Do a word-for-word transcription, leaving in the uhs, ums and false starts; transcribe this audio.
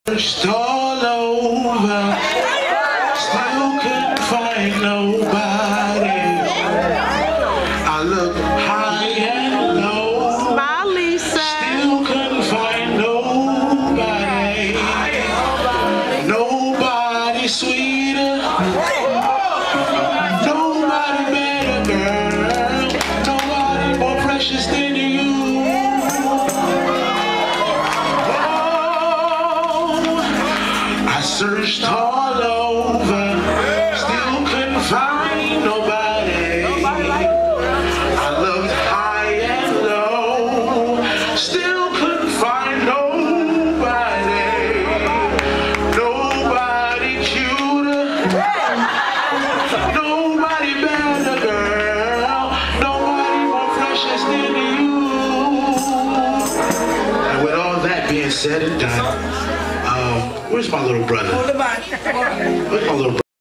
Searched all over, still couldn't find nobody. I looked high and low, Smile, Lisa. still couldn't find nobody. Nobody sweeter, nobody better, girl. Nobody more precious than you. I searched all over, still couldn't find nobody. I looked high and low, still couldn't find nobody. Nobody cuter, nobody better, girl. Nobody more precious than you. And with all that being said and done, Um, where's my little brother? Where's my little brother?